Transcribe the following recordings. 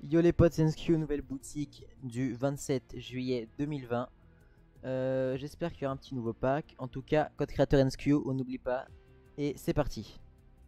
Yo les potes, c'est NSQ, nouvelle boutique du 27 juillet 2020. J'espère qu'il y aura un petit nouveau pack. En tout cas, code créateur NSQ, on n'oublie pas. Et c'est parti.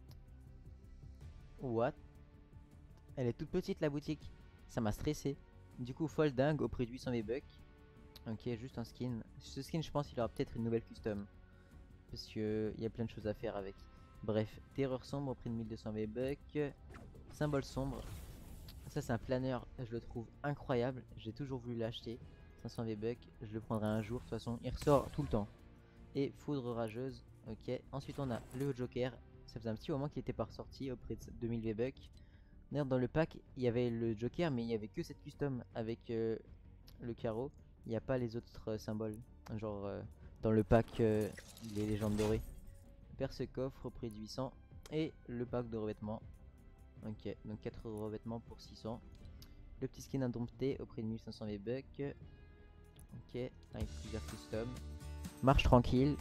What? Elle est toute petite la boutique. Ça m'a stressé. Du coup, folle dingue au prix de 800 V-Bucks. Ok, juste un skin. Ce skin, je pense qu'il aura peut-être une nouvelle custom. Parce qu'il y a plein de choses à faire avec. Bref, terreur sombre au prix de 1200 V-Bucks. Symbole sombre. Ça c'est un planeur, je le trouve incroyable, j'ai toujours voulu l'acheter. 500 V-Bucks, je le prendrai un jour, de toute façon il ressort tout le temps. Et foudre rageuse, ok. Ensuite on a le Joker, ça faisait un petit moment qu'il était pas ressorti auprès de 2000 V-Bucks. D'ailleurs dans le pack il y avait le Joker mais il n'y avait que cette custom avec le carreau. Il n'y a pas les autres symboles, genre dans le pack les légendes dorées. Perce coffre au prix de 800 et le pack de revêtements. Ok, donc 4 revêtements pour 600. Le petit skin indompté au prix de 1500 V-Bucks. Ok, avec plusieurs customs. Marche tranquille.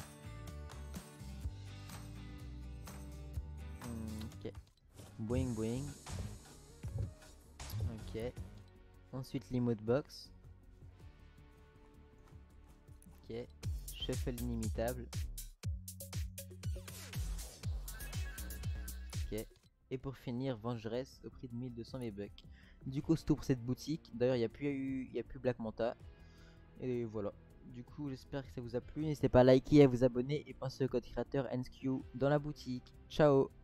Ok. Boing boing. Ok. Ensuite l'emote box. Ok. Shuffle inimitable. Ok. Et pour finir, vengeresse au prix de 1200 V-Bucks. Du coup, c'est tout pour cette boutique. D'ailleurs, il n'y a plus Black Manta. Et voilà. Du coup, j'espère que ça vous a plu. N'hésitez pas à liker, à vous abonner et pensez au code créateur NSQ dans la boutique. Ciao!